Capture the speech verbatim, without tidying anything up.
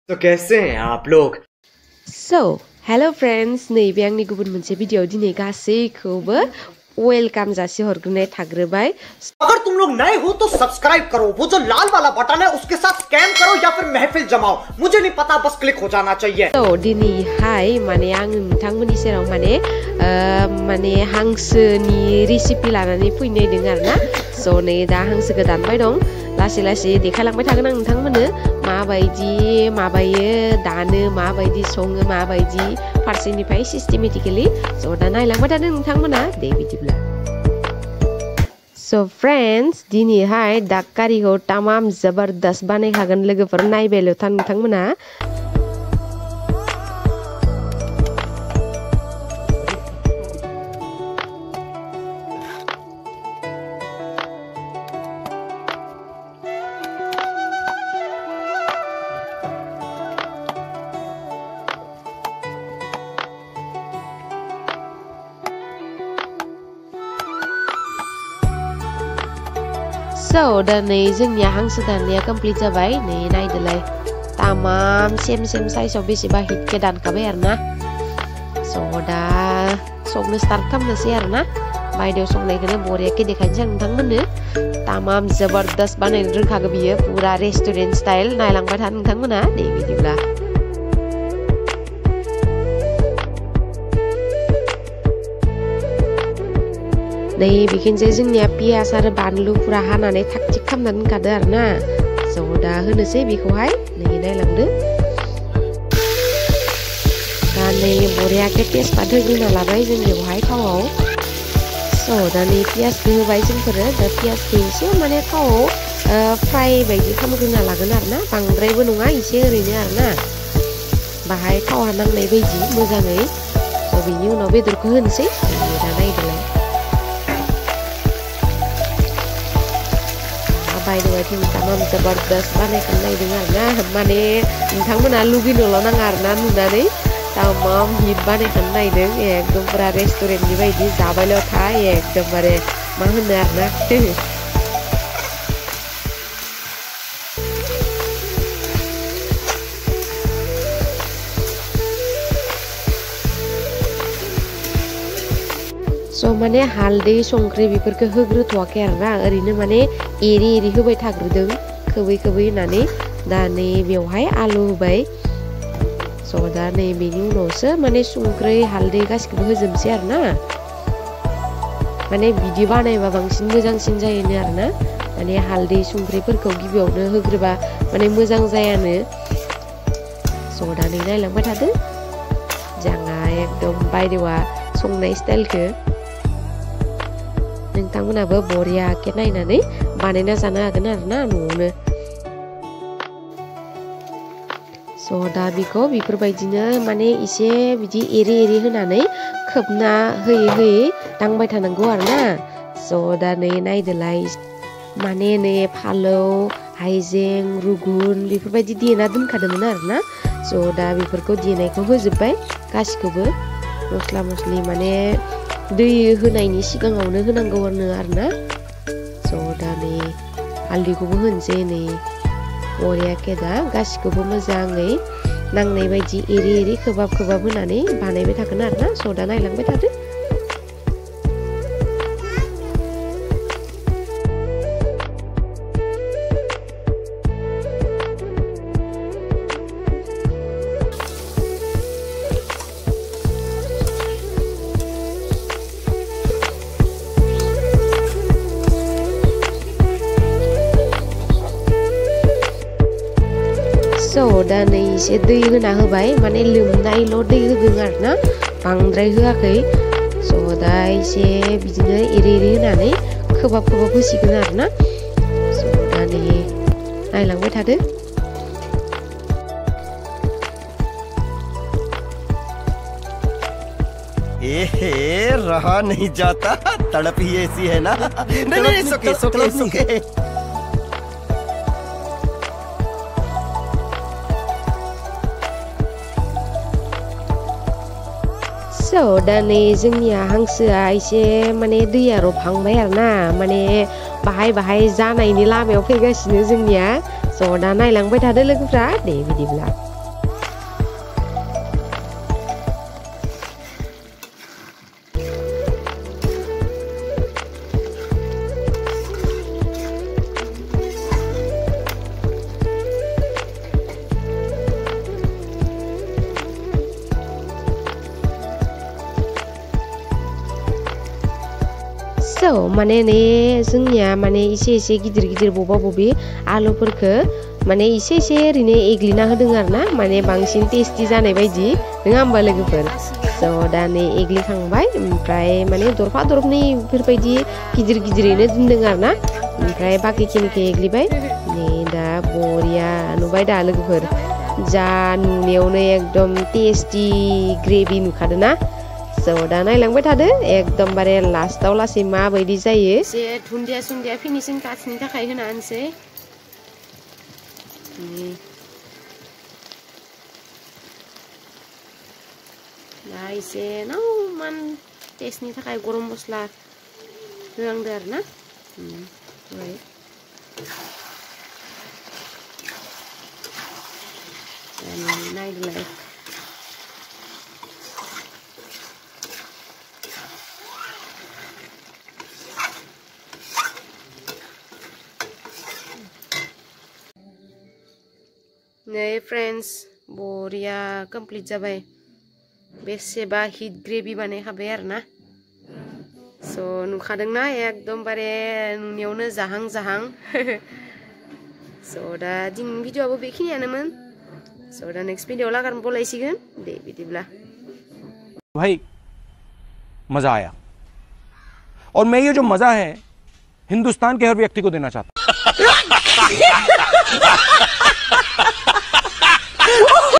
तो कैसे हैं आप लोग? So, hello friends, नैबे आंनि गुबुन मोनसे भिडियोआव दिनै गासैखौबो वेलकाम जासि हरग्रोनाय थाग्रोबाय। अगर तुम लोग नए हो तो सब्सक्राइब करो, वो जो लाल वाला बटन है उसके साथ स्कैम करो या फिर महफिल जमाओ, मुझे नहीं पता, बस क्लिक हो जाना चाहिए। So, दिनैहाय माने आं नोंथांमोननि सेराव माने माने हांसोनि रेसिपि लानानै फैनो नागिरदों आरोना। So, नै दा हांसोखौ दानबाय दं, लासै लासै देखायलांबाय थागोन आं नोंथांमोननो माबायदि माबायो दानो, माबायदि सङो, माबायदि फारसेनिफ्राय सिस्टेमेटिकेलि। स' दा नायलांबाय थादों नोंथांमोना, दे बिदिब्ला। स' फ्रेन्ड्स, दिनैहाय दाग कारिखौ तामाम जबरदस्त बानायखागोन लोगोफोर, नायबायल' था नोंथांमोना। So, दा नै जोंनिया हांसो दाननाया कमप्लिट जाबाय, नै नायदोलाय तामाम सेम सेम साइजआव बेसेबा हिटके दानखाबाय आरोना। स' दा संनो स्टार्ट खालामनोसै आरोना, बायदेव संनायखौनो बरियाके देखायनोसै आं नोंथांमोननो। तामाम जबरदस्त बानायनो रोंखागौ बियो, पुरा रेस्टुरेन्ट स्टाइल। नायलांबाय था नोंथांमोना, दे बिदिब्ला। नै बेखिनिसै जोंनिया पियास आरो बानलु पुरा हानानै थाग थिग खालामनानै दोनखादो आरोना। स' दा होनोसै बेखौहाय, नै नायलांदो। दा नै बरियाके तेजपात होग्रोना लाबाय जों बेवहाय थावआव। स' दा नै पियासखौ होबाय जोंफोरो, दा पियासखौ एसे माने थावआव फ्राय बायदि खालामग्रोना लागोन आरोना, बांद्रायबो नङा, एसे ओरैनो आरोना, बाहाय थावआ नांनाय बायदि मोजाङै। स' बेनि उनाव बेदरखौ होनोसै, दा नायदोलाय। बायदों दिन तामाम जबरदस्त बानायखानो नायदों आरोना, माने नोंथांमोना लुगैनोल' नाङा आरोना नुनानै, तामाम हिट बानायखानो नायदों, एकदम पुरा रेस्टुरेन्टनि बायदि जाबायल' था, एकदमबारे मा होनो आरोना। स' माने हालदै संख्रि बेफोरखौ होग्रोथ'वाखै आरोना, ओरैनो माने एरि एरि होबाय थाग्रोदों, खोबै खोबै होनानै। दा नै बेवहाय आलु होबाय। स' दा नै बेनि उनावसो माने संख्रि हालदै गासिखौबो होजोबसै आरोना, माने बिदि बानायबा बांसिन मोजांसिन जायोनो आरोना, माने हालदै संख्रिफोरखौ गिबियावनो होग्रोबा माने मोजां जायानो। स' दा नै नायलांबाय थादो जोंहा एकदम बायदेवा संनाय स्टाइलखौ। नोंथांमोनाबो बरियाके नायनानै बानायना जानो हागोन आरोना न'आवनो। स' दा बेखौ बेफोरबायदिनो माने एसे बिदि एरि एरि होनानै खोबना होयै होयै दांबाय थानांगौ आरोना। स' दा नै नायदोलाय, माने नै फालौ हाइजें रुगुन बेफोरबायदि देना दोनखादोंमोन आरोना। स' दा बेफोरखौ देनायखौ होजोब्बाय गासिखौबो, मस्ला मस्लि माने दै होनायनि सिगाङावनो होनांगौ आरोना। स' दा नै हालदैखौबो होनोसै, नै बरियाके दा गासिखौबो मोजाङै नांनाय बायदि एरि एरि खोबाब खोबाब होनानै बानायबाय थागोन आरोना। स' दा नायलांबाय थादो। स' दा नै एसे दै होना होबाय, माने लोमनायल' दै होदों आरोना, बांद्राय होआखै। स' दा एसे बिदिनो एरि एरि होनानै खोबाब खोबाब होसिगोन आरोना। स' दा नै नायलांबाय थादो। एहे रहा नहीं जाता, तड़प ही ऐसी है ना। नहीं नहीं सुके सुके सुके। स' दा नै जोंनिया हांसोआ एसे माने दैया रबहांबाय आरोना, माने बाहाय बाहाय जानायनि लामायाव फैगासिनो जोंनिया। स' दा नायलांबाय थादो लोगोफ्रा, दे बिदिब्ला। So माने ने जोंनिया माने इसे इसे गिदिर गिदिर बबा बबि आलुफोरखो माने इसे इसे ओरैनो एग्लिना होदों आरो ना माने बांसिन टेस्टि जानाय बायदि नङा होमबा लोगोफोर स' दा नै एग्लिखांबाय ओमफ्राय माने दरफा दरफनै बेफोरबायदि गिदिर गिदिरैनो दोनदों आरो ना ओमफ्राय बाखिखिनिखौ एग्लिबाय नै दा बरिया नुबाय दा लोगोफोर जा नुनायावनो एकदम टेस्टि ग्रेभि नुखादों ना स' दा नायलांबाय थादो एकदमबारे लास्टाव लासै माबायदि जायो एसे दुन्दिया सुन्दिया फिनिशिं टाचनि थाखाय होना होनोसै दा एसे नावमान टेस्टनि थाखाय गरम मस्ला होनांदो आरो ना नायदोलाय नै फ्रेंड्स बरिया कमप्लीट जाबाय बेसेबा हिट ग्रेभि बानायखाबाय आरो ना स' नुखादोंना एकदमबारे नुनायावनो जाहां जाहां स' दा दिनैनि भिडिअ'आबो बेखिनियानोमोन स' दा नेक्स्ट भिडिअ लागार बोलायसिगोन दे बिदिब्ला भाई मजा आया और मैं ये जो मजा है हिंदुस्तान के हर व्यक्ति को देना चाहता हूं